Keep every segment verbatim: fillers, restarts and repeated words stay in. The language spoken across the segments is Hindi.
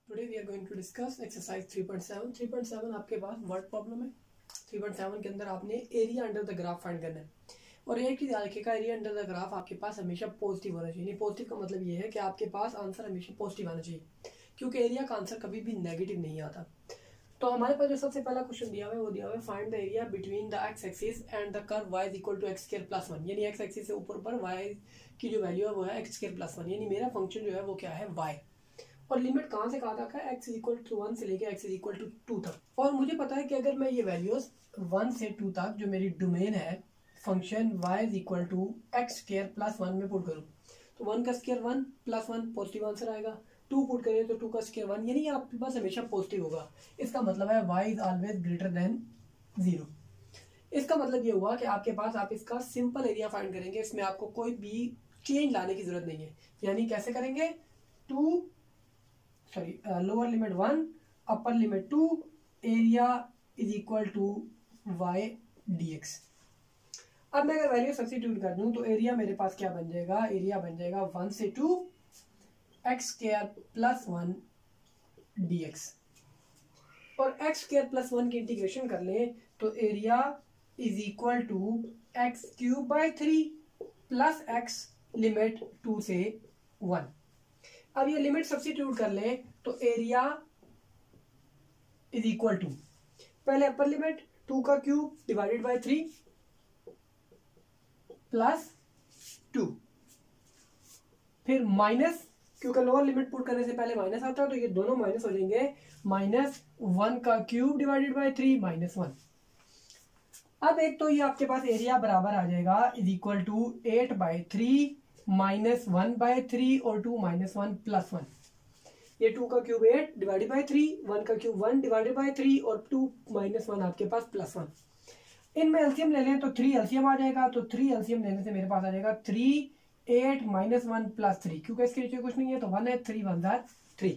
Today we are going to discuss exercise three point seven. Three point seven आपके पास वर्ड प्रॉब्लम है। थ्री पॉइंट सेवन के अंदर आपने area under the graph find करना है और एक चीज याद रखिएगा, एरिया अंडर द ग्राफ आपके पास हमेशा पॉजिटिव होना चाहिए। पॉजिटिव का मतलब ये है कि आपके पास आंसर हमेशा पॉजिटिव आना चाहिए, क्योंकि एरिया का आंसर कभी भी नेगेटिव नहीं आता। तो हमारे पास जो सबसे पहला क्वेश्चन दिया हुआ है वो दिया हुआ है find the area between the x axis and the curve y is equal to x square plus one. यानी एक्स एक्सिस से ऊपर पर y की जो वैल्यू है वो है एक्स स्क्वायर प्लस वन, यानी मेरा फंक्शन जो है वो क्या है y। और लिमिट कहाँ से कहाँ तक है, x is equal to one से लेके x is equal to two तक। और मुझे पता है कि अगर मैं ये वैल्यूज वन से टू तक जो मेरी डोमेन है function y is equal to x square plus one में पुट करूँ तो वन का square one plus one positive answer आएगा। टू पुट करें तो टू का स्क्वायर वन, यानी आपके पास हमेशा पॉजिटिव होगा। इसका मतलब है y is always greater than zero. इसका मतलब ये हुआ कि आपके पास आप इसका सिंपल एरिया फाइंड करेंगे, इसमें आपको कोई भी चेंज लाने की जरूरत नहीं है। यानी कैसे करेंगे, two sorry lower limit one upper limit two area is equal to y d x. अब मैं अगर वैल्यू सब्स्टिट्यूट कर दूं तो एरिया मेरे पास क्या बन जाएगा, एरिया बन जाएगा वन से two x square plus one d x. और एक्स स्क्वायर प्लस वन की इंटीग्रेशन कर लें तो area is equal to x cube by three plus x limit two से वन। अब ये लिमिट सब्स्टिट्यूट कर लें तो एरिया इज इक्वल टू पहले अपर लिमिट टू का cube divided by three plus two, फिर माइनस, क्योंकि लोअर लिमिट पुट करने से पहले माइनस आता है तो ये दोनों माइनस हो जाएंगे, माइनस वन का cube divided by three minus one. अब एक तो ये आपके पास एरिया बराबर आ जाएगा is equal to eight by three minus one by three और two minus one plus one. ये टू का cube eight divided by three, one का cube one divided by three और टू माइनस वन आपके पास प्लस वन। इनमें एलसीएम ले लें तो थ्री एलसीएम आ जाएगा, तो थ्री एलसीएम लेने से मेरे पास आ जाएगा three eight minus one plus three, क्योंकि इसके नीचे कुछ नहीं है तो वन है, थ्री वन जार three,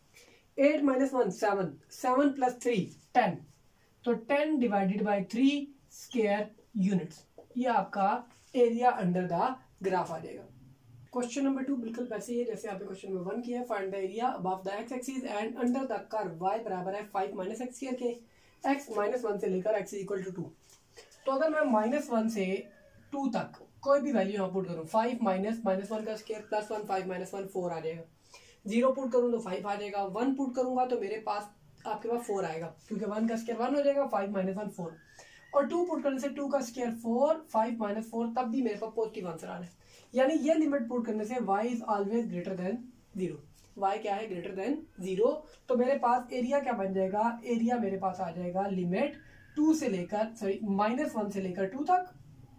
eight minus one seven, seven plus three ten, तो ten divided by three square units. ये आपका एरिया अंडर द ग्राफ आ जाएगा। क्वेश्चन नंबर टू बिल्कुल वैसे ही है जैसे आपने क्वेश्चन नंबर वन किया है। Find the area above the x axis and under the curve y बराबर है फाइव माइनस एक्स स्क्वायर के, x माइनस वन से लेकर x इक्वल टू टू। तो अगर मैं माइनस वन से टू तक कोई भी वैल्यू यहाँ पुट करूँ, फाइव माइनस माइनस वन का square plus one, five minus one four आ जाएगा। जीरो पुट करूँ तो फाइव आ जाएगा, वन पुट करूंगा तो मेरे पास आपके पास फोर आएगा, क्योंकि वन का स्क्वायर वन हो जाएगा, फाइव माइनस वन फोर, और टू पुट करने से टू का square four, five minus four, तब भी मेरे पास पॉजिटिव आंसर आ रहा है। यानी ये लिमिट पुट करने से y is always greater than zero. y क्या है, ग्रेटर देन जीरो। तो मेरे पास एरिया क्या बन जाएगा, एरिया मेरे पास आ जाएगा लिमिट टू से लेकर सॉरी माइनस वन से लेकर टू तक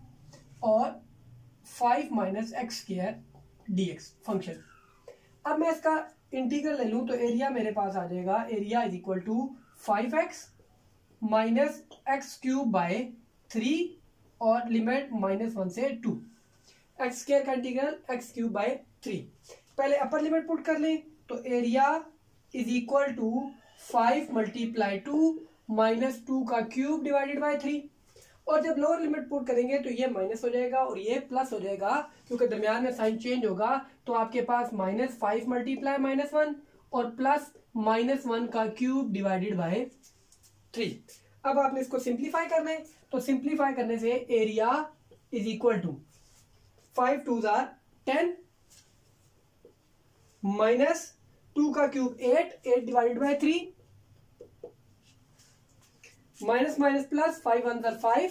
और five minus x square d x function. अब मैं इसका इंटीग्रल ले लूं तो एरिया मेरे पास आ जाएगा, area is equal to five x minus x cube by three और लिमिट माइनस वन से टू, एक्स स्क्वायर का integral x cube by three. पहले अपर लिमिट पुट कर लें तो area is equal to five multiply two minus two का क्यूब डिवाइडेड बाय थ्री, और जब लोअर लिमिट पुट करेंगे तो ये माइनस हो जाएगा और ये प्लस हो जाएगा, क्योंकि दरम्यान में साइन चेंज होगा। तो आपके पास minus five multiply minus one और प्लस माइनस वन का क्यूब डिवाइडेड बाय थ्री। अब आपने इसको सिंप्लीफाई करना है तो सिंप्लीफाई करने से area is equal to five two जार टेन माइनस टू का cube eight, eight divided by three minus minus plus, five one जार फाइव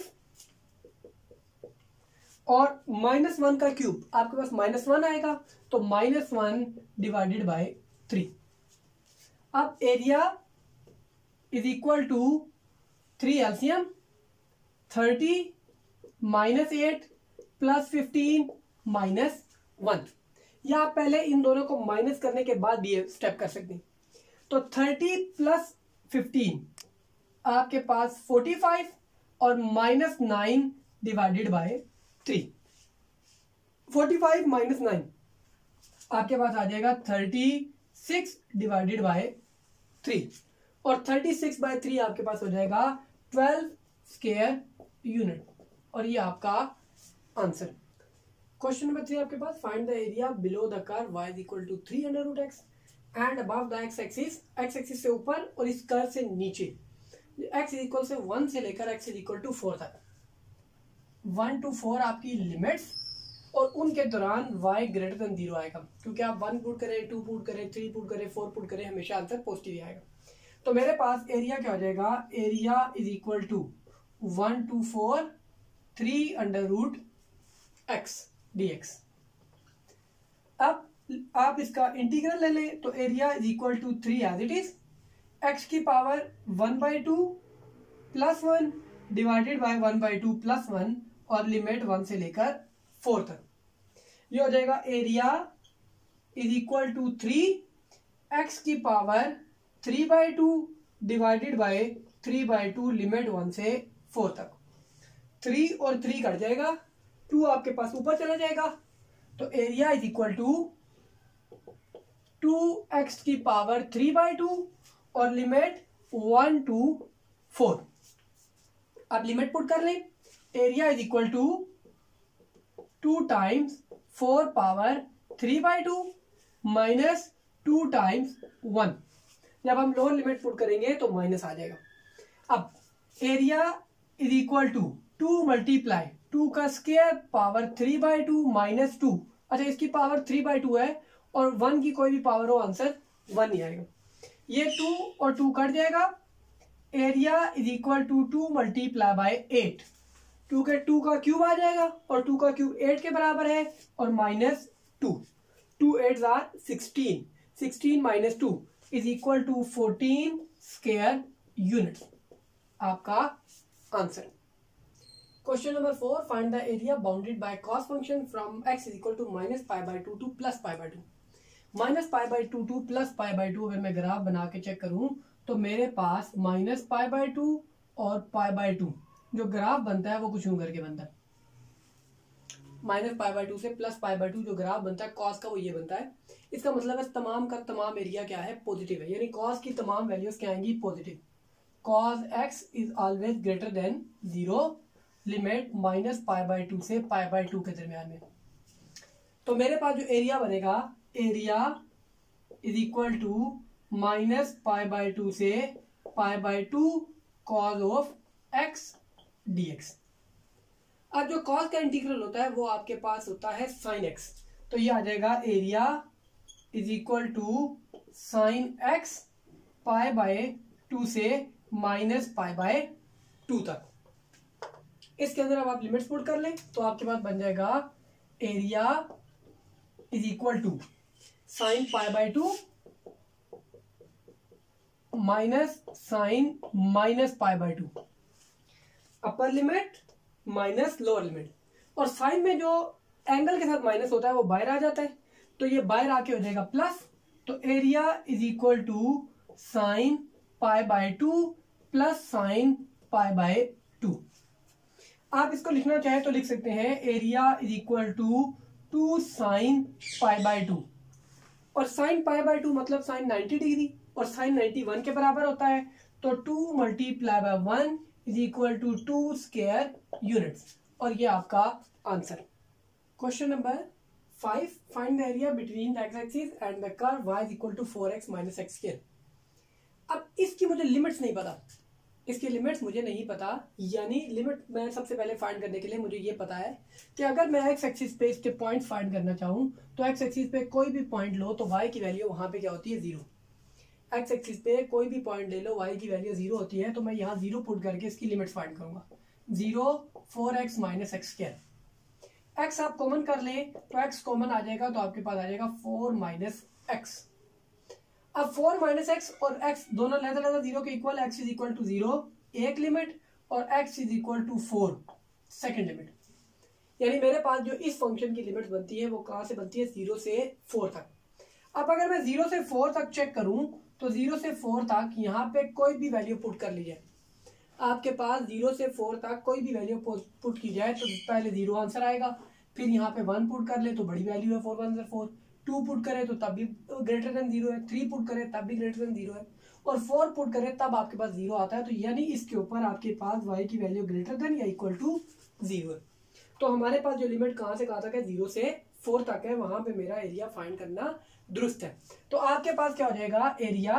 और माइनस वन का क्यूब आपके पास माइनस वन आएगा, तो minus one divided by three. अब area is equal to three LCM thirty minus eight plus fifteen minus one, या आप पहले इन दोनों को माइनस करने के बाद भी स्टेप कर सकते हैं। तो थर्टी प्लस फिफ्टीन आपके पास फोर्टी फाइव और minus nine divided by three, forty five minus nine आपके पास आ जाएगा thirty six divided by three, और थर्टी सिक्स बाय थ्री आपके पास हो जाएगा ट्वेल्व स्क्वायर यूनिट, और ये आपका आंसर। क्वेश्चन नंबर थ्री आपके पास find the area below the curve y is equal to three under root x. And above the x axis, x axis से ऊपर और इस कर्व से नीचे, एक्स इज इक्वल से वन से लेकर x is equal to four तक, वन टू फोर आपकी लिमिट्स, और उनके दौरान y ग्रेटर देन जीरो आएगा, क्योंकि आप वन पुट करें, टू पुट करें, थ्री पुट करें, फोर पुट करें, हमेशा आंसर पॉजिटिव आएगा। तो मेरे पास एरिया क्या हो जाएगा, area is equal to one to four three under root x d x. अब आप इसका इंटीग्रल ले लें तो area is equal to three as it is, x की power one by two plus one divided by one by two plus one, और लिमिट वन से लेकर फोर तक। ये हो जाएगा area is equal to three x की power three by two divided by three by two, limit one से फोर तक। थ्री और थ्री कट जाएगा, टू आपके पास ऊपर चला जाएगा, तो area is equal to two x की पावर थ्री बाई टू और लिमिट वन टू फोर। आप लिमिट पुट कर लें, area is equal to two times four power three by two minus two times one. जब हम लोअर लिमिट पुट करेंगे तो माइनस आ जाएगा। अब area is equal to two multiply two का square power three by two minus two. अच्छा, इसकी पावर थ्री बाई टू है और वन की कोई भी पावर हो, आंसर वन ही आएगा। ये टू और टू कट जाएगा, area is equal to two multiply by eight, two के टू का क्यूब आ जाएगा और टू का क्यूब एट के बराबर है, और minus two, two eight are sixteen, sixteen minus two is equal to fourteen square unit, आपका answer. Question number four, find the area bounded by cos function from x is equal to minus pi by two to plus pi by two. Minus pi by two to plus pi by two अगर मैं ग्राफ बना के चेक करूं तो मेरे पास माइनस पाई बाई टू और पाई बाई टू जो ग्राफ बनता है वो कुछ यूं करके बनता है, माइनस पाई बाई टू से प्लस पाई बाई टू जो ग्राफ बनता है कॉस का वो ये बनता है। इसका मतलब है तमाम का तमाम एरिया क्या है, पॉजिटिव है, यानी कॉस की तमाम वैल्यूज क्या आएंगी, positive. Cos x is always greater than zero, limit minus pi by two से पाई बाई टू के दरमियान में। तो मेरे पास जो एरिया बनेगा, area is equal to minus pi by two से pi by two cos of x d x. अब जो कॉस का इंटीग्रल होता है वो आपके पास होता है साइन एक्स, तो ये आ जाएगा area is equal to sine x pi by two से माइनस पाई बाय टू तक। इसके अंदर अब आप लिमिट्स पुट कर लें तो आपके पास बन जाएगा area is equal to sine pi by two minus sine minus pi by two, upper limit minus lower limit, और साइन में जो एंगल के साथ माइनस होता है वो बाहर आ जाता है, तो ये बाहर आके हो जाएगा प्लस। तो area is equal to sine pi by two plus sine pi by two. आप इसको लिखना चाहे तो लिख सकते हैं area is equal to two sine pi by two, और साइन पाई बाय टू मतलब साइन नाइन्टी डिग्री और साइन नाइन्टी वन के बराबर होता है, तो two multiply by one is equal to two square units, और ये आपका answer. Question number five, find the area between the x axis and the curve y is equal to four x minus x square. अब इसकी मुझे लिमिट्स नहीं पता, इसकी लिमिट्स मुझे नहीं पता, यानी लिमिट मैं सबसे पहले फाइंड करने के लिए मुझे ये पता है कि अगर मैं एक्स एक्सिस पे इसके पॉइंट फाइंड करना चाहूँ तो एक्स एक्सिस पे कोई भी पॉइंट लो तो y की वैल्यू वहां पे क्या होती है, जीरो। एक्स एक्सिस पे कोई भी पॉइंट ले लो y की वैल्यू जीरो होती है, तो मैं यहाँ जीरो पुट करके इसकी लिमिट्स फाइंड करूंगा। Zero four x minus x square, x आप कॉमन कर ले तो एक्स कॉमन आ जाएगा, तो आपके पास आ जाएगा फोर माइनस एक्स। अब फोर माइनस एक्स और एक्स दोनों लेता लेता जीरो के equal, x is equal to zero एक लिमिट और x is equal to four second limit, यानी मेरे पास जो इस फंक्शन की लिमिट बनती है वो कहाँ से बनती है, जीरो से फोर तक। अब अगर मैं जीरो से फोर तक चेक करूं तो जीरो से फोर तक यहाँ पे कोई भी वैल्यू पुट कर ली जाए, आपके पास जीरो से फोर तक कोई भी वैल्यू पुट की जाए तो पहले जीरो आंसर आएगा, फिर यहाँ पे वन पुट कर ले तो बड़ी वैल्यू है four one four, two put करे तो तब भी ग्रेटर देन जीरो है, थ्री पुट करे तब भी ग्रेटर देन जीरो है, और फोर पुट करे तब आपके पास जीरो आता है, तो यानी इसके ऊपर आपके पास y की वैल्यू ग्रेटर देन या इक्वल टू जीरो है। तो हमारे पास जो लिमिट कहाँ से कहाँ तक है, जीरो से फोर तक है, वहां पे मेरा एरिया फाइंड करना दुरुस्त है। तो आपके पास क्या हो जाएगा, area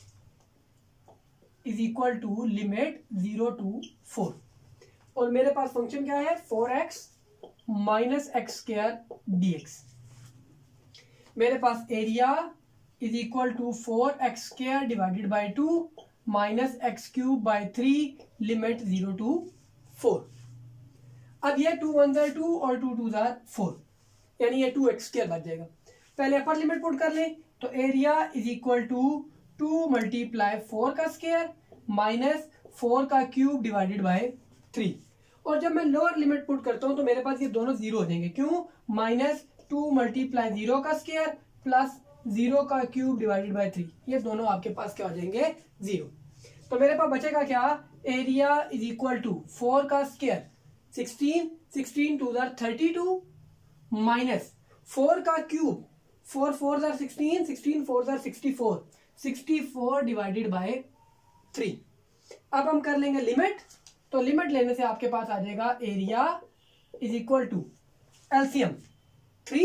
is equal to limit zero to four, और मेरे पास फंक्शन क्या है, four x minus x square d x. मेरे पास area is equal to four x square divided by two minus x cube by three limit zero to four. अब ये टू वन जार टू और टू टू जार फोर, यानी ये टू एक्स स्क्वायर बच जाएगा। पहले अपर लिमिट पुट कर लें, तो area is equal to two multiply four का स्क्वायर माइनस फोर का क्यूब डिवाइडेड बाय थ्री। और जब मैं लोअर लिमिट पुट करता हूं तो मेरे पास ये दोनों जीरो हो जाएंगे। क्यों, माइनस टू मल्टीप्लाई जीरो का स्क्वायर प्लस जीरो का क्यूब डिवाइडेड बाय थ्री, ये दोनों आपके पास क्या हो जाएंगे, जीरो। तो मेरे पास बचेगा क्या, area is equal to four का स्क्वायर सिक्सटीन, सिक्सटीन टू जार थर्टी टू माइनस फोर का क्यूब, फोर फोर जार सिक्सटीन, सिक्सटीन फोर जार sixty four, sixty four divided by three. अब हम कर लेंगे लिमिट, तो लिमिट लेने से आपके पास आ जाएगा area is equal to LCM three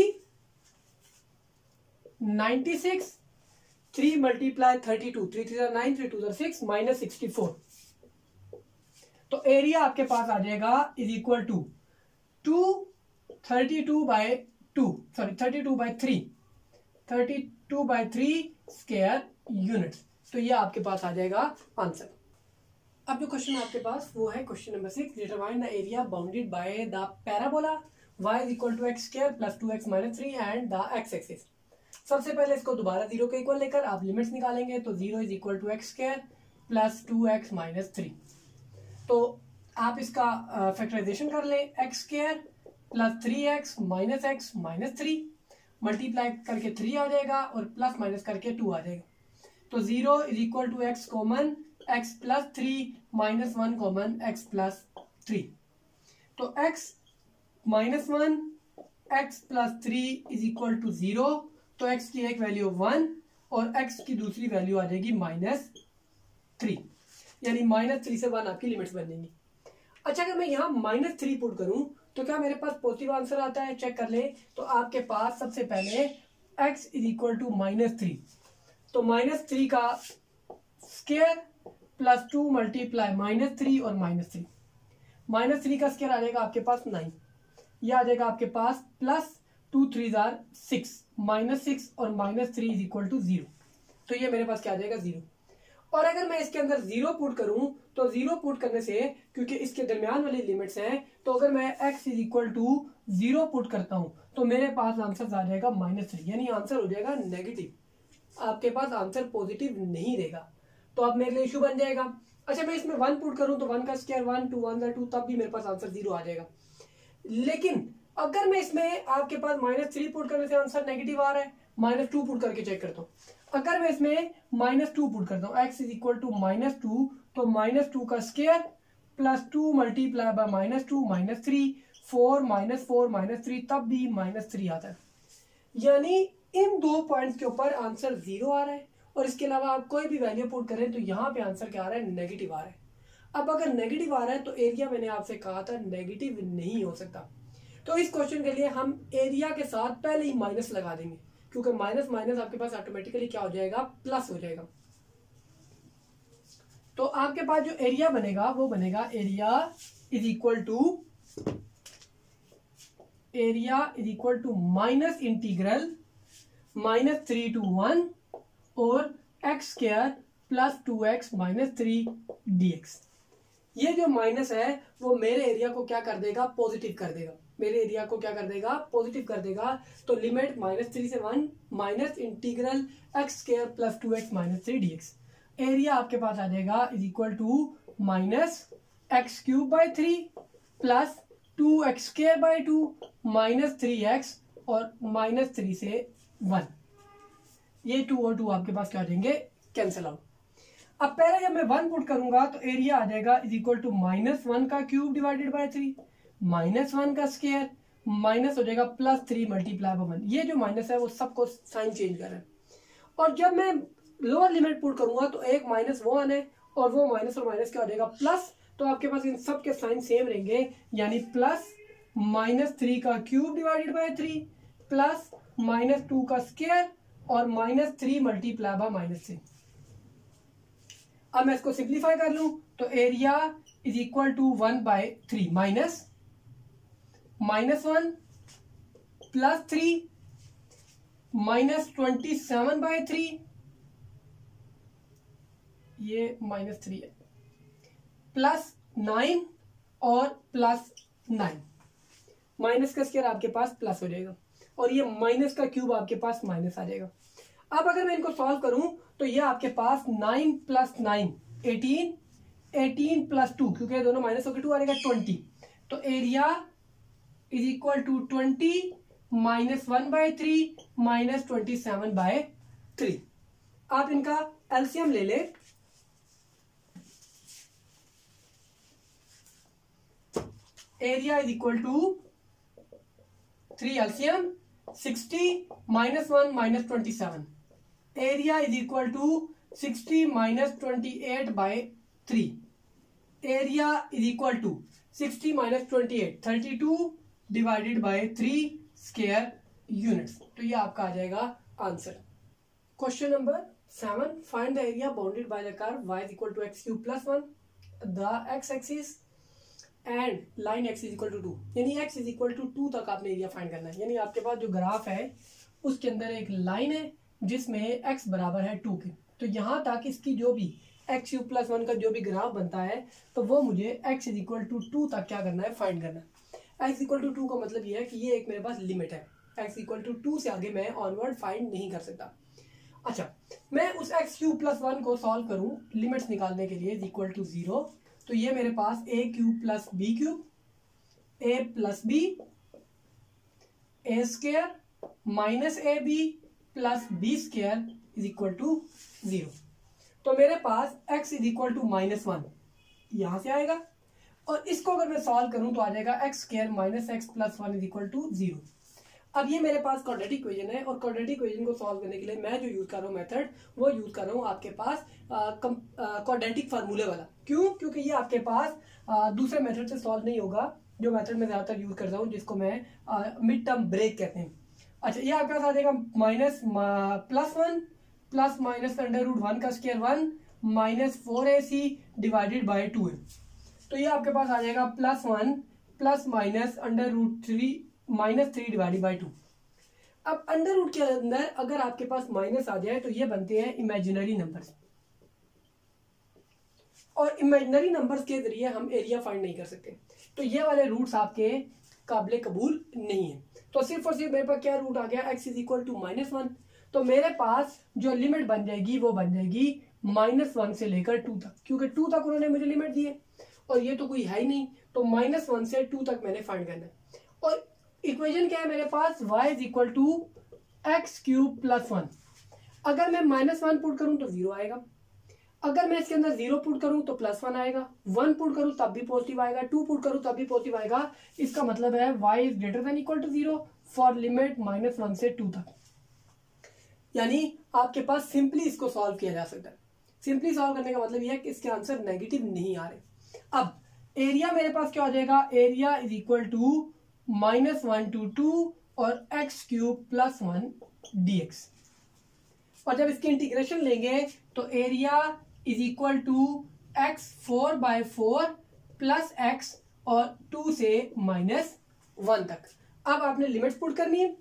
ninety six, three multiply thirty two, three three जार नाइन, थ्री टू जार सिक्स माइनस सिक्सटी फोर। तो एरिया आपके पास आ जाएगा is equal to to thirty two by two, sorry thirty two by three, thirty two by three square units. तो ये आपके पास आ जाएगा आंसर। अब जो क्वेश्चन आपके पास वो है question number six, determine the area bounded by the parabola y is equal to x square plus two x minus three and the x axis. सबसे पहले इसको दोबारा जीरो के इक्वल लेकर आप लिमिट्स निकालेंगे, तो zero is equal to x square plus two x minus three. तो आप इसका फैक्टराइजेशन कर लें, x square plus three x minus x minus three, multiply करके थ्री आ जाएगा और प्लस माइनस करके टू आ जाएगा। तो zero is equal to x common, x plus three minus one common, x plus three. तो x minus one, x plus three is equal to zero, तो एक्स की एक वैल्यू वन और एक्स की दूसरी वैल्यू आ जाएगी माइनस थ्री, यानी माइनस थ्री से वन आपकी लिमिट्स बन जाएंगी। अच्छा, अगर मैं यहाँ माइनस थ्री पुट करूं तो क्या मेरे पास पॉजिटिव आंसर आता है, चेक कर ले। तो आपके पास सबसे पहले x is equal to minus three, तो माइनस थ्री का square plus two multiply minus three और माइनस थ्री, माइनस थ्री का स्क्वायर आ जाएगा आपके पास नाइन, यह आ जाएगा आपके पास प्लस टू थ्री जार सिक्स, माइनस सिक्स और minus three is equal to zero. तो ये मेरे पास क्या आ जाएगा, जीरो। और अगर मैं इसके अंदर जीरो पुट करूं तो जीरो पुट करने से, क्योंकि इसके दरमियान वाली लिमिट्स हैं, तो अगर मैं x is equal to zero put करता हूं तो मेरे पास आंसर आ जाएगा माइनस थ्री, यानी आंसर हो जाएगा नेगेटिव। आपके पास आंसर पॉजिटिव नहीं रहेगा, तो अब मेरे लिए इशू बन जाएगा। अच्छा, मैं इसमें वन पुट करूं तो वन का square one, two one two, तब भी मेरे पास आंसर जीरो आ जाएगा। लेकिन अगर मैं इसमें आपके पास माइनस थ्री पुट करने से आंसर नेगेटिव आ रहा है, माइनस टू पुट करके चेक करता हूँ। अगर मैं इसमें माइनस टू पुट करता हूँ, x is equal to minus two, तो माइनस टू का square plus two multiply by minus two minus three, four minus four minus three, तब भी माइनस थ्री आता है। यानी इन दो पॉइंट्स के ऊपर आंसर जीरो आ रहा है, और इसके अलावा आप कोई भी वैल्यू पुट करें तो यहाँ पे आंसर क्या आ रहा है, नेगेटिव आ रहा है। अब अगर नेगेटिव आ रहा है तो एरिया, मैंने आपसे कहा था, नेगेटिव नहीं हो सकता। तो इस क्वेश्चन के लिए हम एरिया के साथ पहले ही माइनस लगा देंगे, क्योंकि माइनस माइनस आपके पास ऑटोमेटिकली क्या हो जाएगा, प्लस हो जाएगा। तो आपके पास जो एरिया बनेगा वो बनेगा area is equal to area is equal to minus integral minus three to one और x square plus two x minus three d x. ये जो माइनस है वो मेरे एरिया को क्या कर देगा, पॉजिटिव कर देगा। मेरे एरिया को क्या कर देगा, पॉजिटिव कर देगा। तो लिमिट माइनस थ्री से one minus integral x square plus two x minus three d x. Area आपके पास आ जाएगा is equal to minus x cube by three plus two x square by two minus three x और माइनस थ्री से वन। ये टू और टू आपके पास क्या हो जाएंगे, कैंसिल आउट। अब पहले जब मैं वन पुट करूंगा तो एरिया आ जाएगा is equal to minus one का cube divided by three, minus one का स्क्वायर माइनस हो जाएगा plus three multiply by one. ये जो माइनस है वो सबको साइन चेंज कर रहा है। और जब मैं लोअर लिमिट पुट करूंगा तो एक माइनस वो आना है और वो माइनस और माइनस क्या हो जाएगा, प्लस। तो आपके पास इन सब के साइन सेम रहेंगे, यानी प्लस माइनस थ्री का cube divided by three plus minus two का स्क्वायर और minus three multiply by minus three. अब मैं इसको सिंप्लीफाई कर लूं तो area is equal to one by three minus minus one plus three minus twenty seven by three, ये माइनस थ्री है, प्लस नाइन और प्लस नाइन। माइनस का स्क्वायर आपके पास प्लस हो जाएगा और ये माइनस का क्यूब आपके पास माइनस आ जाएगा। अब अगर मैं इनको सॉल्व करूं तो ये आपके पास nine plus nine eighteen, eighteen plus two, क्योंकि दोनों माइनस होकर टू आ जाएगा ट्वेंटी। तो area is equal to twenty minus one by three minus twenty seven by three. आप इनका एलसीएम ले ले। Area is equal to three LCM sixty minus one minus twenty seven. Area is equal to sixty minus twenty eight by three. Area is equal to sixty minus twenty eight thirty two divided by three square units. तो ये आपका आ जाएगा answer. Question number seven, find the area bounded by the curve y is equal to x cube plus one, the x axis and line x is equal to two. यानी x is equal to two तक आपने एरिया फाइंड करना है। यानी आपके पास जो ग्राफ है उसके अंदर एक लाइन है जिसमें x बराबर है टू के, तो यहां तक इसकी जो भी एक्स क्यूब प्लस वन का जो भी ग्राफ बनता है तो वो मुझे x is equal to two तक क्या करना है, फाइंड करना है। x इक्वल टू टू का मतलब ये है कि ये एक मेरे पास लिमिट है, x इक्वल टू टू से आगे मैं ऑनवर्ड फाइंड नहीं कर सकता। अच्छा, मैं उस एक्स क्यूब प्लस वन को सॉल्व करूं लिमिट्स निकालने के लिए इज इक्वल टू जीरो, तो ये मेरे पास A cube plus B cube, A plus B, A square minus A B plus B square is equal to zero. तो मेरे पास x is equal to minus one यहां से आएगा और इसको अगर मैं सॉल्व करूं तो आ जाएगा x square minus x plus one is equal to zero. अब ये मेरे पास क्वाड्रेटिक इक्वेशन है और क्वाड्रेटिक इक्वेशन को सॉल्व करने के लिए मैं जो यूज कर रहा हूँ मेथड वो यूज कर रहा हूँ आपके पास क्वाड्रेटिक फार्मूले वाला। क्यों? क्योंकि ये आपके पास आ, दूसरे मेथड से सॉल्व नहीं होगा, जो मेथड मैं ज्यादातर यूज करता हूँ जिसको मैं मिड टर्म ब्रेक कहते हैं। अच्छा, ये आपके पास आ जाएगा minus plus one plus minus under root one का square one minus four A C divided by two है। तो ये आपके पास आ जाएगा plus one plus minus under root three minus three divided by two. अब अंडर रूट के अंदर अगर आपके पास माइनस आ जाए तो ये बनते हैं इमेजिनरी नंबर्स, और इमेजिनरी नंबर्स के जरिए हम एरिया फाइंड नहीं कर सकते। तो ये वाले रूट्स आपके काबिले कबूल नहीं है। तो सिर्फ और सिर्फ मेरे पास क्या रूट आ गया, x is equal to minus one. तो मेरे पास जो लिमिट बन जाएगी वो बन जाएगी माइनस वन से लेकर टू तक, क्योंकि टू तक उन्होंने मुझे लिमिट दी है और ये तो कोई है ही नहीं। तो माइनस वन से टू तक मैंने फाइंड करना है। और इक्वेशन क्या है मेरे पास, y is equal to x cube plus one. अगर मैं माइनस वन पुट करूं तो जीरो आएगा, अगर मैं इसके अंदर जीरो पुट करूं तो प्लस वन आएगा, वन पुट करूं तब भी पॉजिटिव आएगा, टू पुट करूं तब भी पॉजिटिव आएगा। इसका मतलब है y is greater than equal to zero for limit minus one से टू तक। यानी आपके पास सिंपली इसको सॉल्व किया जा सकता है। सिंपली सॉल्व करने का मतलब यह है कि इसके आंसर नेगेटिव नहीं आ रहे। अब एरिया मेरे पास क्या हो जाएगा, area is equal to minus one two two और x cube plus one d x. और जब इसकी इंटीग्रेशन लेंगे तो area is equal to x four by four plus x और टू से माइनस वन तक। अब आपने लिमिट्स पुट करनी है।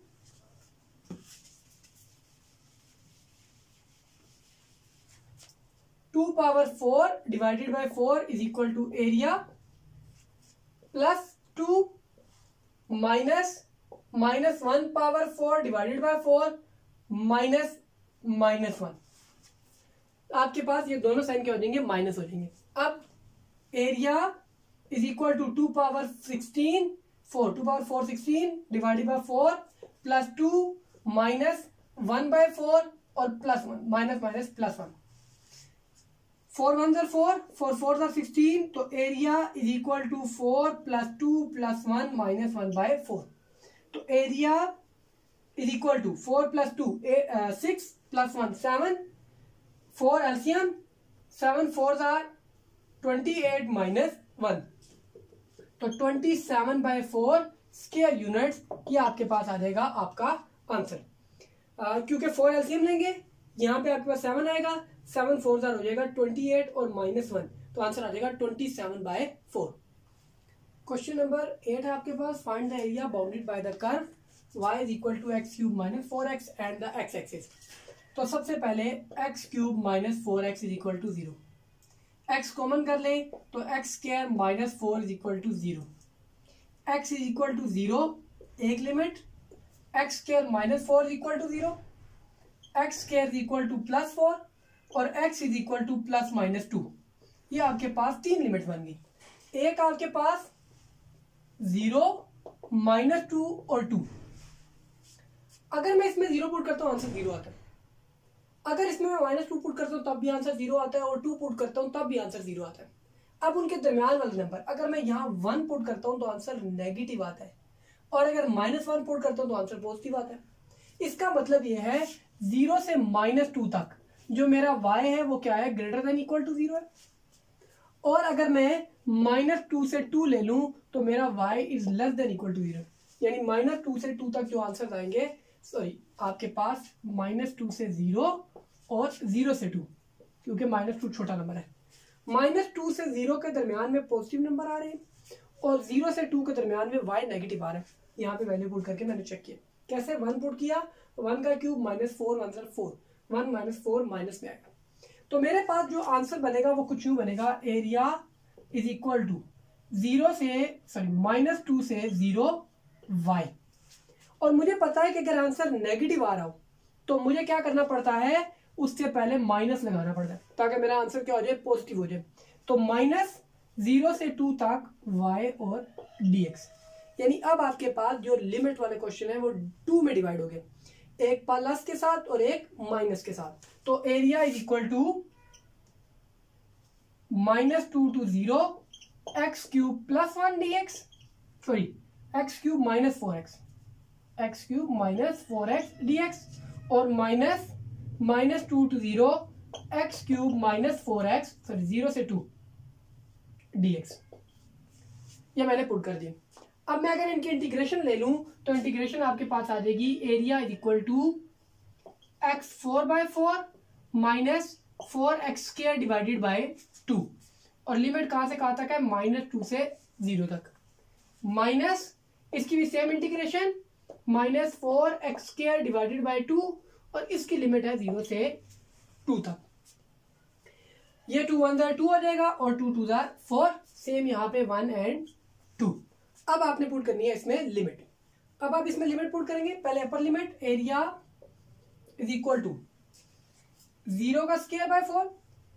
Two power four divided by four is equal to area plus two minus minus one power four divided by four minus minus one. आपके पास ये दोनों साइन क्या हो जाएंगे, माइनस हो जाएंगे। अब area is equal to two power sixteen four two power four sixteen divided by four plus two minus one by four और plus one minus minus plus one. Four one जर फोर, फोर फोर जर सिक्सटीन, तो area is equal to four plus two plus one minus one by four. तो area is equal to four plus two six plus one seven, four LCM seven four jar twenty eight minus one. तो twenty seven by four square units ये आपके पास आ जाएगा आपका आंसर। क्योंकि फोर एलसीएम लेंगे, यहाँ पे आपके पास सेवन आएगा, सेवन फोर जार हो जाएगा ट्वेंटी एट और माइनस वन, तो आंसर आ जाएगा twenty seven by four. Question number eight है आपके पास, find the area bounded by the curve y is equal to x cube minus four x and the x axis. तो सबसे पहले x cube minus four x is equal to zero, x common कर ले तो x square minus four is equal to zero, x is equal to zero एक limit, x square minus four is equal to zero, x square is equal to plus four और x is equal to plus minus two. ये आपके पास तीन लिमिट बन गई। एक आपके पास जीरो, माइनस टू और टू। अगर मैं इसमें जीरो पुट करता हूं आंसर जीरो आता है, अगर इसमें मैं माइनस टू पुट करता हूं तब भी आंसर जीरो आता है और टू पुट करता हूं तब भी आंसर जीरो आता है। अब उनके दरमियान वाले नंबर, अगर मैं यहाँ वन पुट करता हूं तो आंसर नेगेटिव आता है और अगर माइनस वन पुट करता हूं तो आंसर पॉजिटिव आता है। इसका मतलब यह है जीरो से माइनस टू तक जो मेरा y है वो क्या है, greater than equal to zero है। और अगर मैं माइनस टू से टू ले लूं तो मेरा y is less than equal to zero, यानी माइनस टू से टू तक जो आंसर आएंगे, सॉरी आपके पास माइनस टू से जीरो और जीरो से टू, क्योंकि माइनस टू छोटा नंबर है। माइनस टू से जीरो के दरमियान में पॉजिटिव नंबर आ रहे हैं और जीरो से टू के दरमियान में y नेगेटिव आ रहा है। यहाँ पे वैल्यू पुट करके मैंने चेक किया, कैसे वन पुट किया, वन का क्यूब माइनस फोर, वन सर four, one minus four minus में आएगा। तो मेरे पास जो आंसर बनेगा वो कुछ यूं बनेगा, area is equal to zero से सॉरी माइनस टू से जीरो वाई। और मुझे पता है कि अगर आंसर नेगेटिव आ रहा हो तो मुझे क्या करना पड़ता है, उससे पहले माइनस लगाना पड़ता है ताकि मेरा आंसर क्या हो जाए, पॉजिटिव हो जाए। तो माइनस जीरो से टू तक y और dx, यानी अब आपके पास जो लिमिट वाले क्वेश्चन है वो टू में डिवाइड हो गए, एक प्लस के साथ और एक माइनस के साथ। तो area is equal to minus two two zero x cube plus one d x, sorry x cube minus four x, x cube minus four x d x और minus minus two two zero x cube minus four x sorry zero से टू डी एक्स। ये मैंने पुट कर दिया। अब मैं अगर इनकी इंटीग्रेशन ले लूं तो इंटीग्रेशन आपके पास आ जाएगी, area is equal to x four by four minus four x square divided by two, और लिमिट कहां से कहां तक है, माइनस टू से जीरो तक, माइनस इसकी भी same integration minus four x square divided by two और इसकी लिमिट है जीरो से टू तक। ये टू वन जार टू हो जाएगा और टू टू जार फोर, सेम यहाँ पे वन एंड टू। अब आपने पुट करनी है इसमें लिमिट। अब आप इसमें लिमिट पुट करेंगे, पहले upper limit area is equal to zero का square by four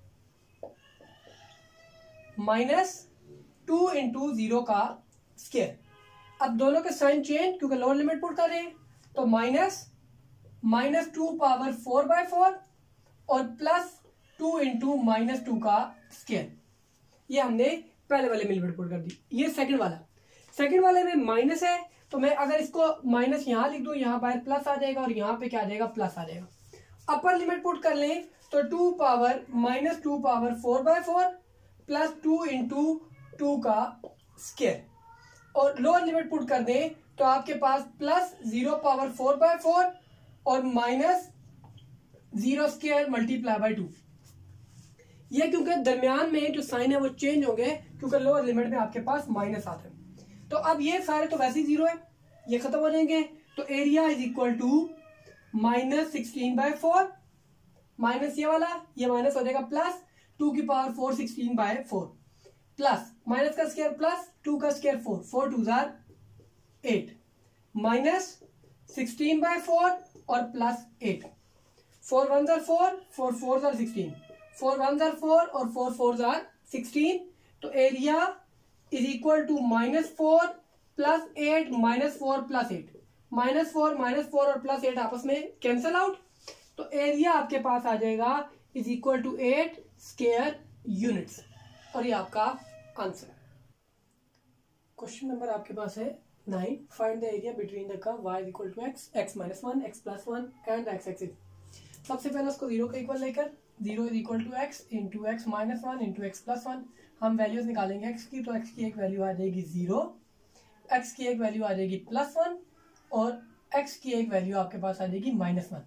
minus two into zero का स्क्वायर। अब दोनों के साइन चेंज क्योंकि लोअर लिमिट पुट कर रहे हैं, तो minus minus two power four by four और plus two into minus two का स्क्वायर। ये हमने पहले वाले में लिमिट पुट कर दी। ये सेकंड वाला, सेकंड वाले में माइनस है तो मैं अगर इसको माइनस यहां लिख दूं, यहां बाहर प्लस आ जाएगा और यहां पे क्या आ जाएगा, प्लस आ जाएगा। अपर लिमिट पुट कर लें तो two power minus two power four by four plus two into two का स्क्वायर, और लोअर लिमिट पुट कर दें तो आपके पास plus zero power four by four और minus zero square multiply by two. ये क्योंकि दरमियान में जो साइन है वो चेंज होंगे क्योंकि लोअर लिमिट में आपके पास माइनस आता है। तो अब ये सारे तो वैसे ही जीरो है, ये खत्म हो जाएंगे। तो area is equal to minus sixteen by four, minus ये वाला ये माइनस हो जाएगा प्लस टू की power four sixteen by four plus minus का स्क्वायर प्लस टू का स्क्वायर फोर, फोर टू जार eight minus sixteen by four और प्लस एट, फोर वन जार फोर, फोर फोर जार सिक्सटीन, फोर वन जार फोर और फोर फोर जार सिक्सटीन। तो area is equal to minus four plus eight minus four plus eight, minus four minus four और प्लस एट आपस में कैंसिल आउट। तो एरिया आपके पास आ जाएगा is equal to eight square units, और ये आपका आंसर। क्वेश्चन नंबर आपके पास है nine, find the area between the curve y is equal to x, x minus one, x plus one and x axis. सबसे पहले उसको जीरो का इक्वल लेकर zero is equal to x into x minus one into x plus one हम वैल्यूज निकालेंगे x की। तो x की एक वैल्यू आ जाएगी जीरो, x की एक वैल्यू आ जाएगी प्लस वन और x की एक वैल्यू आपके पास आ जाएगी माइनस वन।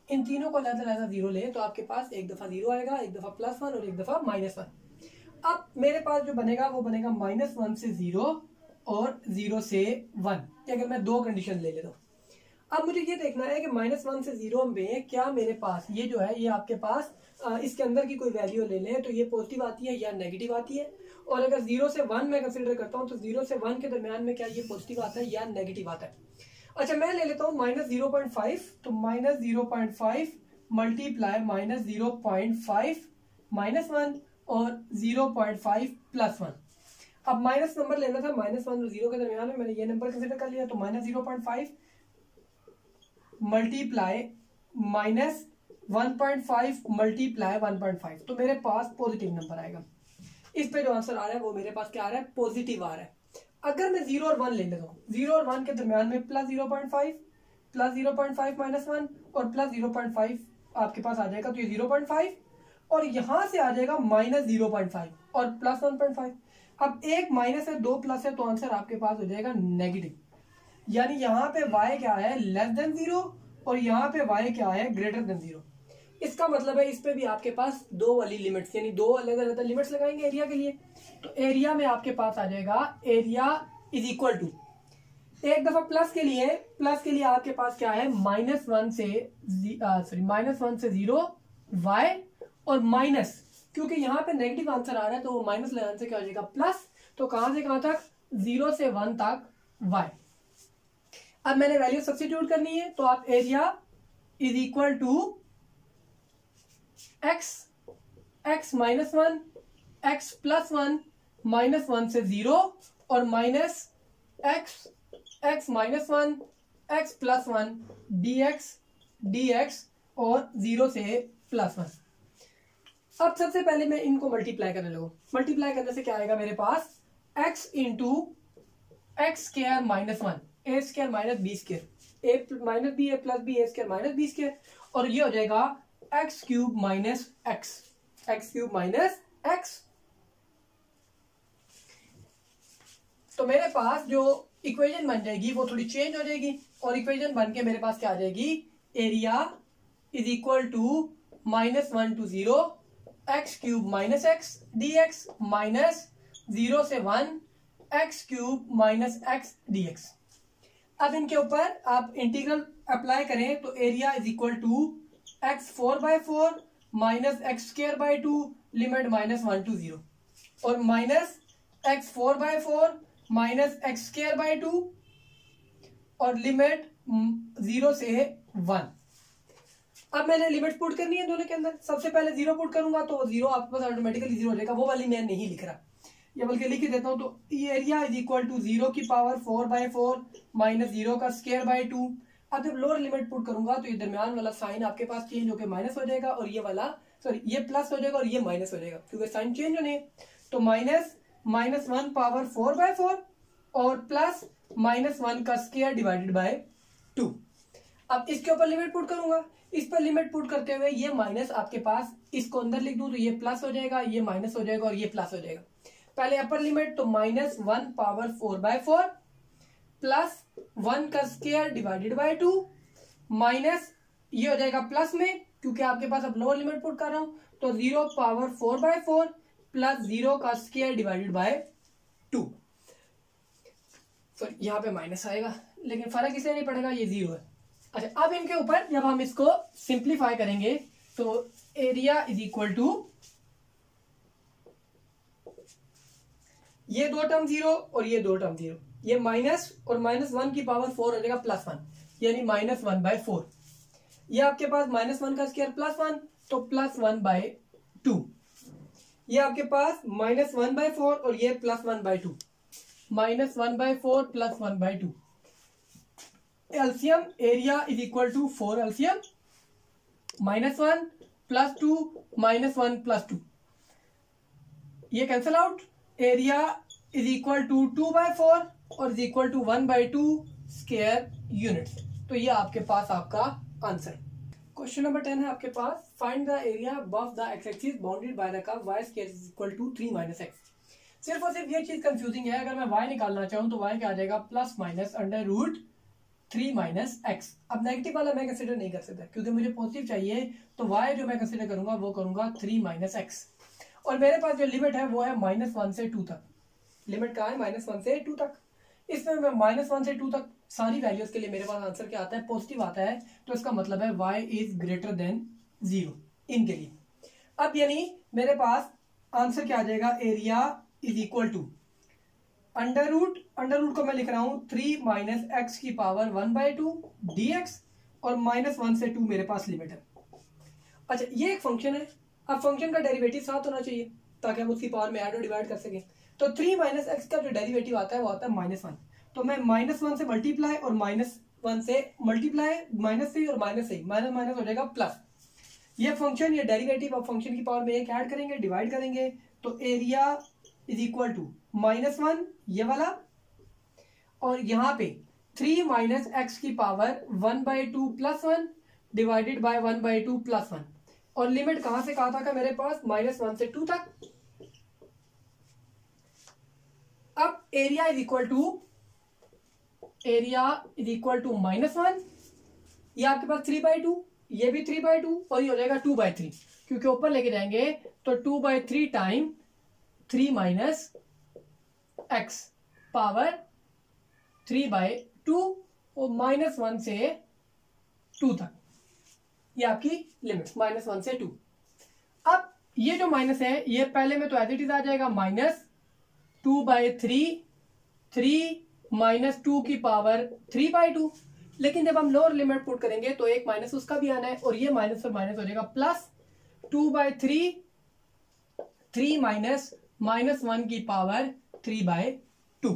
इन तीनों को अलग अलग जीरो ले तो आपके पास एक दफा जीरो आएगा, एक दफा प्लस वन और एक दफा माइनस वन। अब मेरे पास जो बनेगा वो बनेगा माइनस वन से जीरो और जीरो से वन, अगर मैं दो कंडीशन ले लेता हूँ। अब मुझे ये देखना है कि माइनस वन से जीरो में क्या मेरे पास ये जो है ये आपके पास आ, इसके अंदर की कोई वैल्यू ले लें तो ये पॉजिटिव आती है या नेगेटिव आती है, और अगर जीरो से वन मैं कंसिडर करता हूँ तो जीरो से वन के दरमियान में क्या ये पॉजिटिव आता है या नेगेटिव आता है। अच्छा मैं ले लेता हूँ माइनस जीरो पॉइंट फाइव, तो minus zero point five multiply minus zero point five minus one और zero point five plus one. अब माइनस नंबर लेना था माइनस वन और जीरो के दरमियान में, मैंने ये नंबर कंसिडर कर लिया, तो minus zero point five multiply minus one point five multiply one point five, तो मेरे पास पॉजिटिव नंबर आएगा। इस पे जो आंसर आ रहा है वो मेरे पास क्या आ रहा है, पॉजिटिव आ रहा है। अगर मैं जीरो और वन ले लेता हूँ, जीरो और वन के दरमियान में plus zero point five plus zero point five minus one और प्लस जीरो पॉइंट फाइव आपके पास आ जाएगा, तो ये जीरो पॉइंट फाइव और यहां से आ जाएगा माइनस जीरो पॉइंट फाइव और प्लस वन पॉइंट फाइव। अब एक माइनस है दो प्लस है, तो आंसर आपके पास हो जाएगा नेगेटिव, यानी यहाँ पे y क्या है लेस देन जीरो और यहाँ पे y क्या है ग्रेटर देन जीरो। इसका मतलब है इस पे भी आपके पास दो वाली लिमिट्स यानी दो अलग अलग लिमिट्स लगाएंगे एरिया के लिए, तो एरिया में आपके पास आ जाएगा एरिया इज इक्वल टू, एक दफा प्लस के लिए प्लस के लिए आपके पास क्या है माइनस वन से सॉरी माइनस वन से जीरो y और माइनस, क्योंकि यहाँ पे नेगेटिव आंसर आ रहा है तो वो माइनस लगाने से क्या हो जाएगा प्लस, तो कहां से कहां तक जीरो से वन तक y। अब मैंने वैल्यू सब्स्टिट्यूट करनी है, तो आप area is equal to x x minus one x plus one minus one से जीरो और minus x x minus one x plus one d x d x और जीरो से प्लस वन। अब सबसे पहले मैं इनको मल्टीप्लाई करने लगूं, मल्टीप्लाई करने से क्या आएगा मेरे पास x into x square minus one a square minus b square a minus b a plus B a square minus b square, और ये हो जाएगा x cube minus x x cube minus x. तो मेरे पास जो इक्वेशन बन जाएगी वो थोड़ी चेंज हो जाएगी और इक्वेशन बन के मेरे पास क्या आ जाएगी area is equal to minus one two zero x cube minus x d x minus zero से one x cube minus x d x. अब इनके ऊपर आप इंटीग्रल अप्लाई करें तो area is equal to x four by four minus x square by two limit minus one two zero और minus x four by four minus x square by two और लिमिट जीरो से वन। अब मैंने लिमिट पुट करनी है दोनों के अंदर, सबसे पहले जीरो पुट करूंगा तो जीरो आपके पास ऑटोमेटिकली जीरो हो जाएगा, वो वाली मैं नहीं लिख रहा, ये बल्कि लिख देता हूं। तो area is equal to zero की power four by four minus zero का स्क्वायर बाय टू। अब जब लोअर लिमिट पुट करूंगा तो ये दरमियान वाला साइन आपके पास चेंज होकर माइनस हो जाएगा और ये वाला सॉरी ये प्लस हो जाएगा और ये माइनस हो जाएगा क्योंकि साइन चेंज होने। तो minus minus one power four by four और प्लस माइनस वन का स्क्वायर डिवाइडेड बाय टू। अब इसके ऊपर लिमिट पुट करूंगा, इस पर लिमिट पुट करते हुए ये माइनस आपके पास इसको अंदर लिख दूं तो ये प्लस हो जाएगा, ये माइनस हो जाएगा और ये प्लस हो जाएगा। पहले अपर लिमिट तो minus one power four by four plus one का square divided by two minus ये हो जाएगा प्लस में क्योंकि आपके पास अब लोअर लिमिट पुट कर रहा हूं तो zero power four by four plus zero का square divided by two. Sorry यहाँ पे माइनस आएगा लेकिन फर्क इसलिए नहीं पड़ेगा, ये जीरो है। अच्छा अब इनके ऊपर जब हम इसको सिंप्लीफाई करेंगे तो एरिया इज इक्वल टू ये दो टर्म जीरो और ये दो टर्म जीरो, ये माइनस और माइनस वन की पावर फोर हो जाएगा प्लस वन यानी माइनस वन बाय फोर। ये आपके पास माइनस वन का स्क्वायर प्लस वन तो प्लस वन बाय टू। ये आपके पास माइनस वन बाय फोर और ये plus one by two, minus one by four plus one by two. LCM area is equal to four LCM minus one plus two minus one plus two, ये cancel out. Area is equal to two by four और is equal to one by two square unit. तो ये आपके पास आपका आंसर। क्वेश्चन नंबर टेन है आपके पास, find the area above the x axis bounded by the curve y square is equal to three minus x. सिर्फ और सिर्फ ये चीज कंफ्यूजिंग है, अगर मैं y निकालना चाहूं तो y क्या आ जाएगा plus minus under root three minus x. अब नेगेटिव वाला मैं कंसिडर नहीं कर सकता क्योंकि मुझे पॉजिटिव चाहिए, तो वाई जो मैं कंसिडर करूंगा वो करूंगा थ्री माइनस एक्स। और मेरे पास जो लिमिट है वो है माइनस वन से टू तक। लिमिट कहाँ है? माइनस वन से टू तक। इसमें मैं माइनस वन से टू तक सारी वैल्यूज के लिए मेरे पास आंसर क्या आता है? पॉजिटिव आता है। तो इसका मतलब है y is greater than zero इनके लिए। अब यानी मेरे पास आंसर क्या आ जाएगा? Area is equal to under root, under root को मैं लिख रहा हूं थ्री माइनस एक्स की power one by two d x, और माइनस वन से टू मेरे पास लिमिट है। अच्छा, ये एक फंक्शन है। अब फंक्शन का डेरिवेटिव साथ होना चाहिए ताकि हम उसकी पावर में ऐड और डिवाइड कर सकें। तो थ्री माइनस एक्स का जो डेरिवेटिव आता है वो आता है माइनस वन। तो मैं माइनस वन से मल्टीप्लाई और माइनस वन से मल्टीप्लाई, माइनस से और माइनस से माइनस माइनस हो जाएगा प्लस। ये फंक्शन, ये डेरिवेटिव ऑफ फंक्शन की पावर में एक ऐड करेंगे, डिवाइड करेंगे, तो area is equal to minus one ये वाला, और यहाँ पे थ्री माइनस एक्स की power one by two plus one divided by one by two plus one. और लिमिट कहां से कहां तक है मेरे पास? माइनस वन से टू तक। अब area is equal to area is equal to minus one, ये आपके पास थ्री बाई टू, ये भी थ्री बाई टू, और ये हो जाएगा टू बाई थ्री, क्योंकि ऊपर लेके जाएंगे तो two by three time three minus x power three by two और माइनस वन से टू तक, ये आपकी लिमिट माइनस वन से टू। अब ये जो माइनस है ये पहले में तो एज इट इज आ जाएगा minus two by three, three minus two की पावर थ्री बाई टू, लेकिन जब हम लोअर लिमिट पुट करेंगे तो एक माइनस उसका भी आना है, और ये माइनस और माइनस हो जाएगा plus two by three, three minus minus one की पावर थ्री बाई टू।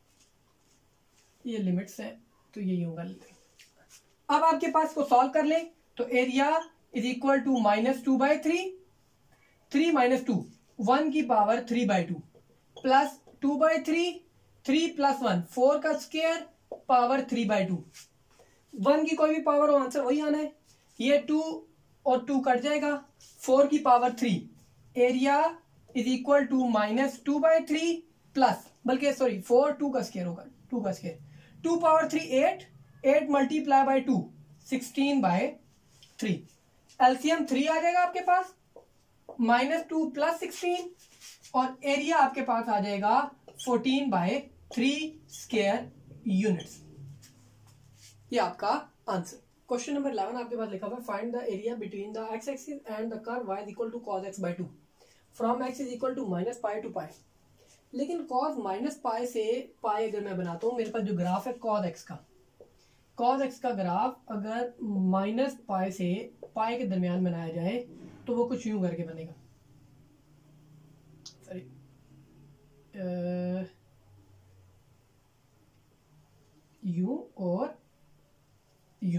ये लिमिट्स है तो यही होगा। अब आपके पास को सॉल्व कर ले तो area is equal to minus two by three, three minus two one की power three by two plus two by three, three plus one four का square power three by two. One की कोई भी पावर हो आंसर वही आना है। ये टू और टू कट जाएगा, फोर की power three, area is equal to minus two by three plus, बल्कि सॉरी फोर टू का स्क्वायर होगा, टू का square, two power three eight, eight multiply by two sixteen by three. LCM three आ जाएगा आपके पास, माइनस टू प्लस सिक्सटीन, और एरिया आपके पास आ जाएगा fourteen by three square units. ये आपका आंसर। क्वेश्चन नंबर इलेवन आपके पास लिखा हुआ है find the area between the x axis and the curve y is equal to cos x by two from x is equal to minus pi two pi. लेकिन cos माइनस पाई से पाई अगर मैं बनाता हूं, मेरे पास जो ग्राफ है cos x का, cos x का ग्राफ अगर माइनस पाई से पाई के दरमियान बनाया जाए तो वो कुछ यूं करके बनेगा, सॉरी यूं और यूं।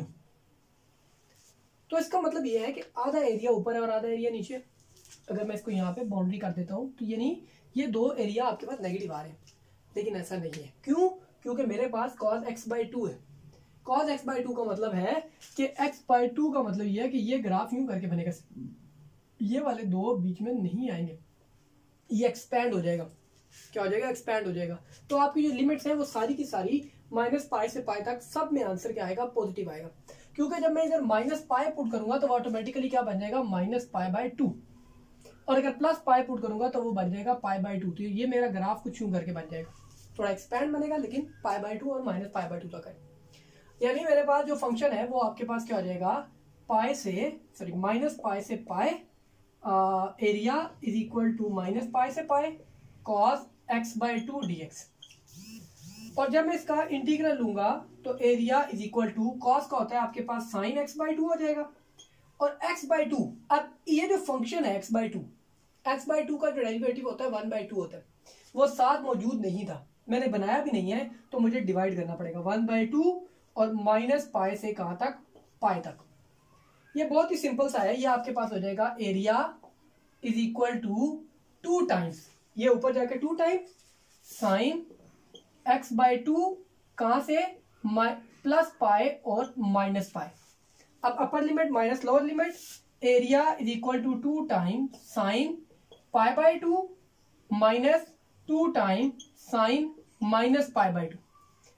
तो इसका मतलब ये है कि आधा एरिया ऊपर है और आधा एरिया नीचे। अगर मैं इसको यहाँ पे बाउंड्री कर देता हूँ तो यानी ये दो एरिया आपके पास नेगेटिव आ रहे हैं, लेकिन ऐसा नहीं है। क्यों? क्योंकि मेरे पास cos x बाई टू है। cos x बाई टू का मतलब है कि x बाई टू का मतलब ये है कि ये ग्राफ यूं करके बनेगा, ये वाले दो बीच में नहीं आएंगे, ये एक्सपैंड हो जाएगा। क्या हो जाएगा? एक्सपैंड हो जाएगा। तो आपकी जो लिमिट्स हैं वो सारी की सारी माइनस पाई से पाई तक सब में आंसर क्या आएगा? पॉजिटिव आएगा। क्योंकि जब मैं इधर माइनस पाई पुट करूंगा तो ऑटोमेटिकली क्या बन जाएगा? माइनस पाई बाई टू, और अगर प्लस पाई पुट करूंगा तो वो बन जाएगा पाई बाई टू। तो ये मेरा ग्राफ कुछ यूं करके बन जाएगा, थोड़ा एक्सपैंड बनेगा लेकिन पाई बाई टू और माइनस पाई बाई टू तक है। यानी मेरे पास जो फंक्शन है वो आपके पास क्या हो जाएगा? पाई से सॉरी माइनस पाई से pi, area is equal to minus pi से pi cos x by two d x. और जब मैं इसका इंटीग्रल लूंगा तो area is equal to cos का होता है आपके पास साइन एक्स बाई टू हो जाएगा, और x बाई टू। अब ये जो फंक्शन है x by two, x by two का जो डेरिवेटिव होता है वन बाई टू होता है, वो साथ मौजूद नहीं था, मैंने बनाया भी नहीं है, तो मुझे डिवाइड करना पड़ेगा वन बाई टू और माइनस पाई से कहां तक? पाई तक। ये बहुत ही सिंपल सा है। ये आपके पास हो जाएगा area is equal to two times, ये ऊपर जाके two times sine x by two, कहां से? प्लस पाई और माइनस पाई। अब upper limit minus lower limit, area is equal to two time sine pi by two minus two time sine minus pi by two.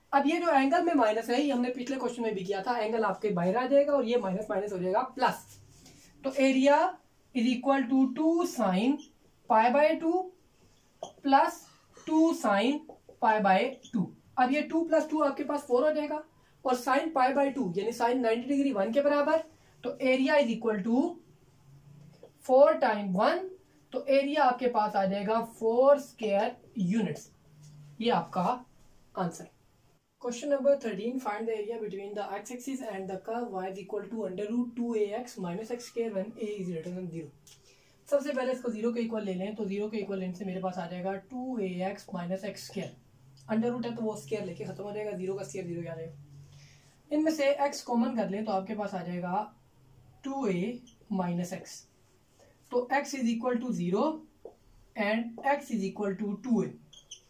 अब ये जो एंगल में माइनस है ये हमने पिछले क्वेश्चन में भी किया था, एंगल आपके बाहर आ जाएगा और ये माइनस माइनस हो जाएगा प्लस। तो area is equal to two sine pi by two plus two sine pi by two. अब ये टू प्लस टू आपके पास फोर हो जाएगा और साइन पाई बाय टू यानी साइन नाइन्टी डिग्री वन के बराबर। तो area is equal to four time one, तो एरिया आपके पास आ जाएगा फोर स्क्वायर यूनिट्स। ये आपका answer. Question number thirteen, find the area between the x axis and the curve y is equal to under root two a x minus x square when a is greater than zero. सबसे पहले इसको जीरो के इक्वल ले लें, तो जीरो के इक्वल लेने से मेरे पास आ जाएगा two a x minus x square. Under root है तो वो स्क्वायर लेके खत्म हो जाएगा, जीरो का स्क्वायर जीरो आ जाएगा। इनमें से x कॉमन कर लें तो आपके पास आ जाएगा टू ए माइनस एक्स। तो x is equal to zero and x is equal to two a.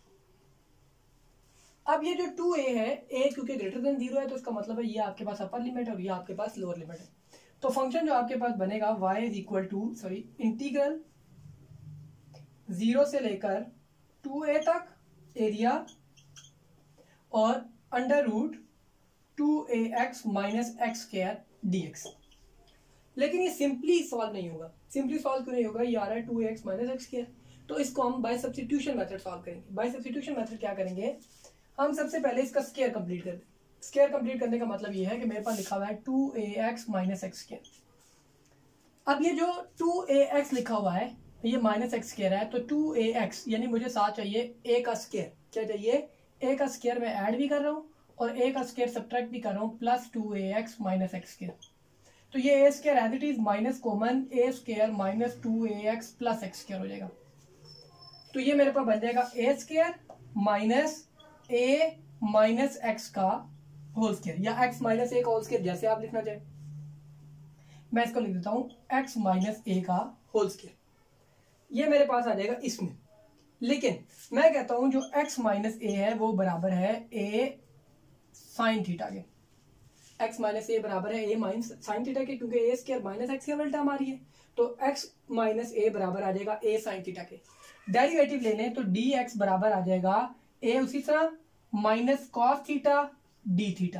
अब ये जो टू ए है, a क्योंकि ग्रेटर देन जीरो है तो इसका मतलब है ये आपके पास अपर लिमिट है और ये आपके पास लोअर लिमिट है। तो फंक्शन जो आपके पास बनेगा y is equal to sorry integral zero से लेकर टू ए तक एरिया और under root two a x minus x square d x. लेकिन ये सिंपली सॉल्व नहीं होगा। सिंपली सॉल्व क्यों नहीं होगा, ये आ रहा है two a x minus x square, तो इसको हम बाय सब्स्टिट्यूशन मेथड सॉल्व करेंगे। बाय सब्स्टिट्यूशन मेथड क्या करेंगे, हम सबसे पहले इसका स्क्वायर कंप्लीट कर दें। स्क्वायर कंप्लीट करने का मतलब ये है कि मेरे पास लिखा हुआ है two a x minus x square. अब ये जो टू ए एक्स लिखा हुआ है ये माइनस एक्स स्क्वायर है, तो टू ए एक्स यानी मुझे साथ चाहिए ए का स्क्वायर। क्या चाहिए, ए का स्क्वायर मैं ऐड भी कर रहा हूँ और ए का स्क्वायर सब्ट्रैक्ट भी कर रहा हूँ, plus two a x minus x square. तो ये a square as it is minus common a square minus two a x plus x square हो जाएगा। तो ये मेरे पास बन जाएगा a square minus a minus x का होल स्क्वायर या एक्स माइनस ए का होल स्क्वायर, जैसे आप लिखना चाहे। मैं इसको लिख देता हूं एक्स माइनस ए का होल स्क्वायर। ये मेरे पास आ जाएगा इसमें। लेकिन मैं कहता हूं जो x माइनस ए है वो बराबर है a साइन थीटा के। x माइनस ए बराबर है a माइनस साइन थीटा के, क्योंकि a square minus x square term आ रही है। तो x माइनस ए बराबर आ जाएगा a साइन थीटा के। डेरिवेटिव ले लें तो dx बराबर आ जाएगा a उसी तरह minus cos theta d theta.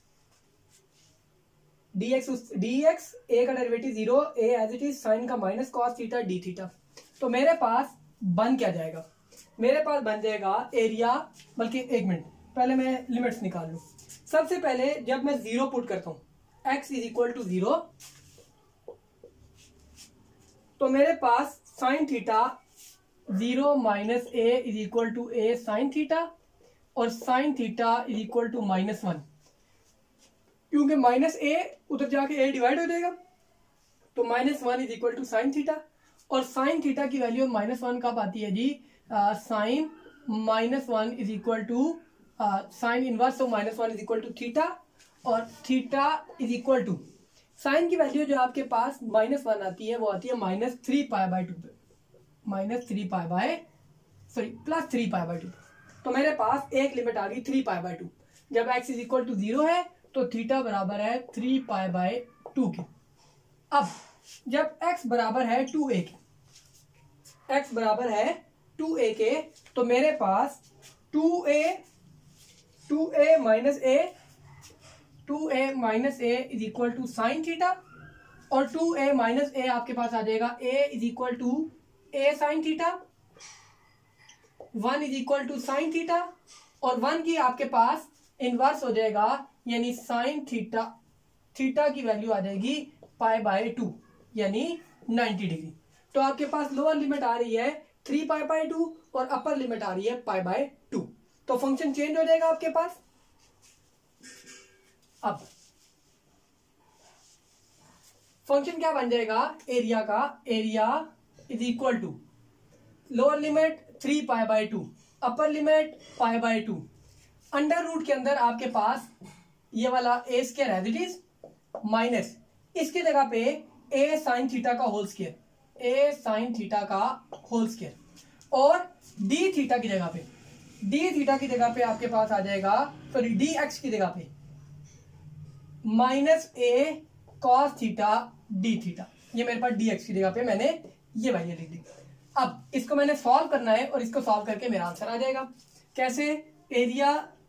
dx dx a का derivative zero, a as it is sine का minus cos theta d theta. तो मेरे पास बन क्या जाएगा, मेरे पास बन जाएगा एरिया, बल्कि एक मिनट पहले मैं लिमिट्स निकाल लूं। सबसे पहले जब मैं जीरो पुट करता हूं x is equal to zero, तो मेरे पास sine theta zero minus a is equal to a sine theta और sine theta is equal to minus one, क्योंकि माइनस ए उधर जाके ए डिवाइड हो जाएगा। तो minus one is equal to sine theta और साइन थीटा की वैल्यू माइनस वन कब आती है जी, sine minus one is equal to sine inverse of minus one is equal to theta और theta is equal to sine की वैल्यू जो आपके पास माइनस वन आती है वो आती है minus three pi by two पे, minus three pi by sorry plus three pi by two. तो मेरे पास एक लिमिट आ गई थ्री पाई बाय टू। जब x is equal to zero है तो थीटा बराबर है थ्री पाई बाय टू के। अब जब x बराबर है टू ए के, x बराबर है टू ए के, तो मेरे पास two a two a minus a two a minus a is equal to sine theta और टू ए माइनस ए आपके पास आ जाएगा a is equal to a sine theta, one is equal to sine theta और वन की आपके पास इनवर्स हो जाएगा यानी साइन थीटा, थीटा की वैल्यू आ जाएगी पाई बाय टू यानी नाइन्टी डिग्री। तो आपके पास लोअर लिमिट आ रही है थ्री पाई बाय टू और अपर लिमिट आ रही है पाई बाय टू। तो फंक्शन चेंज हो जाएगा आपके पास। अब फंक्शन क्या बन जाएगा एरिया का, area is equal to lower limit three pi by two, upper limit pi by two, under root के अंदर आपके पास ये वाला a square as it is minus इसकी जगह पे ए साइन थीटा का whole square, a sine theta का होल स्क्वायर और डी थीटा की जगह पे, डी थीटा की जगह पे आपके पास आ जाएगा सॉरी डी एक्स की जगह पे minus a cos theta d theta. ये मेरे पास डी एक्स की जगह पे मैंने ये वैल्यू लिख दी। अब इसको मैंने सॉल्व करना है और इसको सॉल्व करके मेरा आंसर आ जाएगा। कैसे, area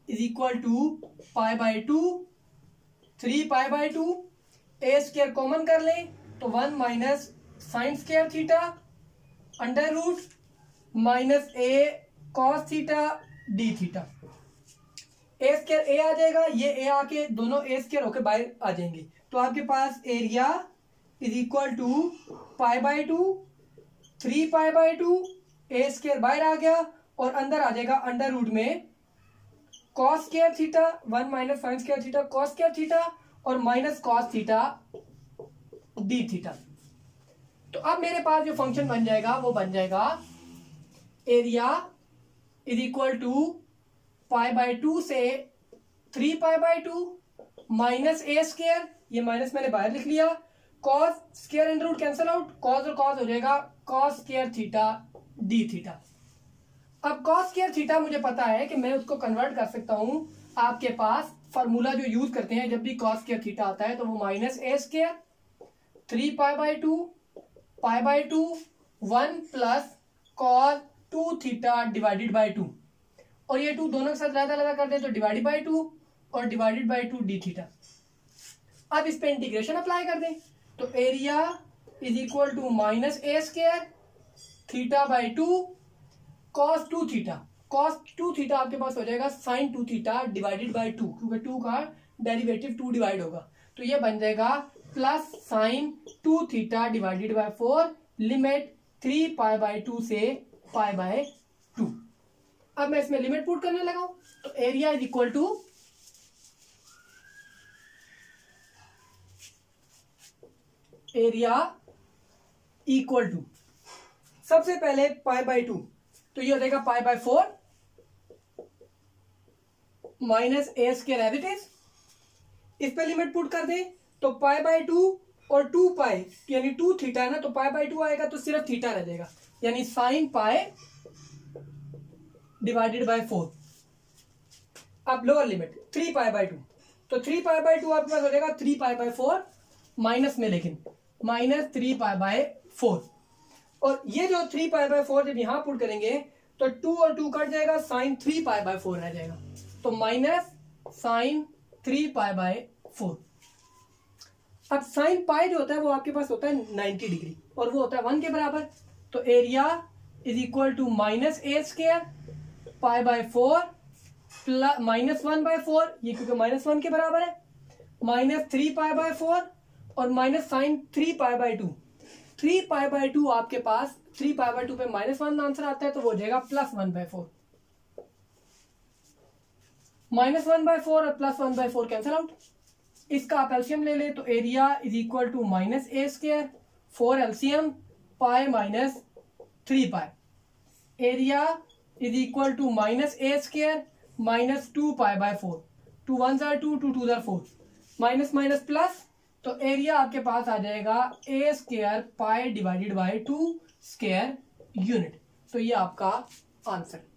is equal to pi by two, three pi by two, a square common कर लें तो one minus sine square theta under root minus a cos theta d theta. A square a आ जाएगा, ये ए आके दोनों ए स्क्वायर होके बाहर आ जाएंगे, तो आपके पास area is equal to pi by two, three pi by two, a square बाहर आ गया और अंदर आ जाएगा अंडर रूट में cos square theta, one minus sine square theta cos square theta और minus cos theta d theta. तो अब मेरे पास जो फंक्शन बन जाएगा वो बन जाएगा area is equal to pi by two से three pi by two minus a square, ये माइनस मैंने बाहर लिख लिया, cos square under root cancel out, cos और कॉस हो जाएगा cos square theta d theta. अब कॉस स्क्वायर थीटा मुझे पता है कि मैं उसको कन्वर्ट कर सकता हूं, आपके पास फॉर्मूला जो यूज करते हैं जब भी कॉस स्क्वायर थीटा आता है तो वो minus a square three pi by two pi by two one plus cos two theta divided by two, और ये टू दोनों के साथ लगा लगा कर दे तो डिवाइडेड बाय टू और divided by two d theta. अब इस पे इंटीग्रेशन अप्लाई कर दें तो area is equal to minus a square theta by two cos two theta, cos two theta आपके पास हो जाएगा sine two theta divided by two, क्योंकि टू का डेरिवेटिव टू डिवाइड होगा, तो ये बन जाएगा plus sine two theta divided by four, limit three pi by two से पाई बाय टू। अब मैं इसमें लिमिट पुट करने लगा हूं तो area is equal to area equal to सबसे पहले पाई बाय टू, तो ये हो जाएगा pi by four minus a square as it is, इस पे लिमिट पुट कर दे तो पाई बाय टू और टू पाई यानी टू थीटा है ना, तो पाई बाय टू आएगा तो सिर्फ थीटा रह जाएगा, यानी sine pi divided by four. अब lower limit three pi by two, तो थ्री पाई बाय टू आपके पास हो जाएगा three pi by four minus में, लेकिन minus three pi by four, और ये जो थ्री पाई बाय फोर जब यहां पुट करेंगे तो टू और टू कट जाएगा, sine three pi by four रह जाएगा, तो minus sine three pi by four. अब साइन पाई जो होता है वो आपके पास होता है नाइन्टी डिग्री और वो होता है वन के बराबर, तो area is equal to minus a square pi by four plus minus one by four, ये क्योंकि माइनस वन के बराबर है, minus three pi by four और minus sine three pi by two. Three pi by two आपके पास थ्री पाई बाय टू पे माइनस वन आंसर आता है तो वो हो जाएगा plus one by four, minus one by four और plus one by four cancel out, इसका आप एलसीएम ले ले तो area is equal to minus a square four LCM pi minus three pi, area is equal to minus a square minus two pi by four, two one जार टू, टू टू जार फोर, माइनस माइनस प्लस, तो एरिया आपके पास आ जाएगा a square pi divided by two square unit. तो ये आपका आंसर।